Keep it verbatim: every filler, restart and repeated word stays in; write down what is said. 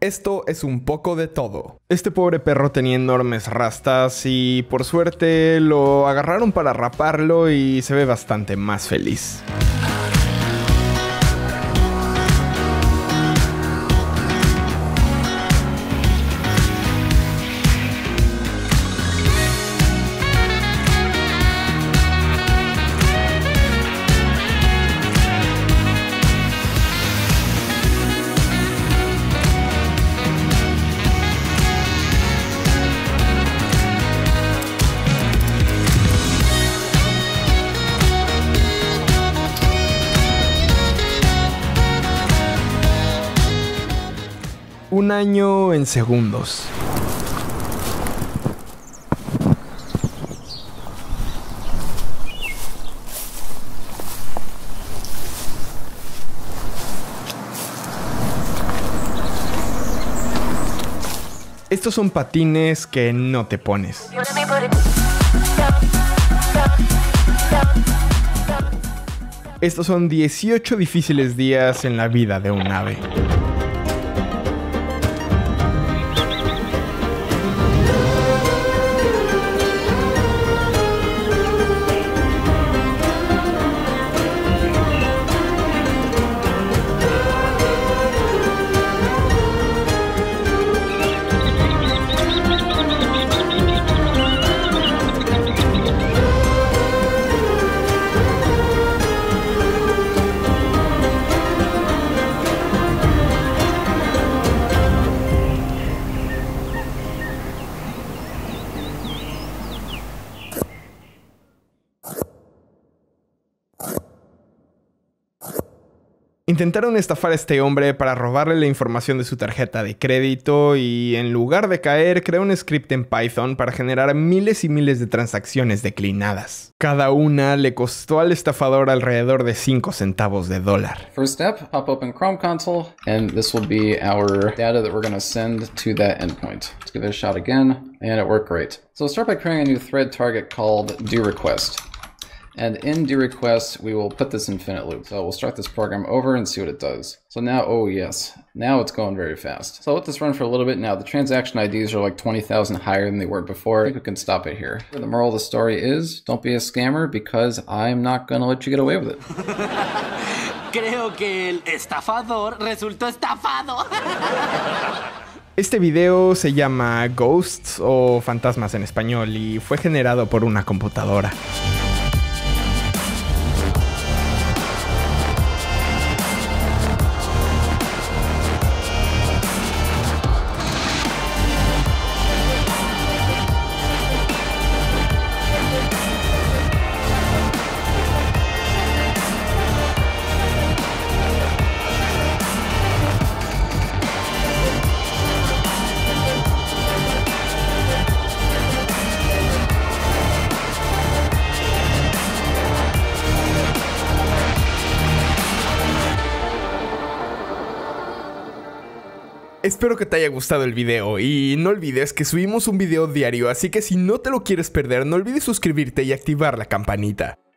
Esto es un poco de todo. Este pobre perro tenía enormes rastas y por suerte lo agarraron para raparlo y se ve bastante más feliz. Un año en segundos. Estos son patines que no te pones. Estos son dieciocho difíciles días en la vida de un ave. Intentaron estafar a este hombre para robarle la información de su tarjeta de crédito y, en lugar de caer, creó un script en Python para generar miles y miles de transacciones declinadas. Cada una le costó al estafador alrededor de cinco centavos de dólar. First step, pop open Chrome console, and this will be our data that we're going to send to that endpoint. Let's give it a shot again, and it worked great. So we'll start by creating a new thread target called doRequest. And in doRequest, we will put this infinite loop. So we'll start this program over and see what it does. So now, oh yes, now it's going very fast. So I'll let this run for a little bit. Now the transaction I Ds are like twenty thousand higher than they were before. I think we can stop it here. The moral of the story is, don't be a scammer because I'm not gonna let you get away with it. Creo que el estafador resultó estafado. Este video se llama Ghosts o Fantasmas en español y fue generado por una computadora. Espero que te haya gustado el video y no olvides que subimos un video diario, así que si no te lo quieres perder, no olvides suscribirte y activar la campanita.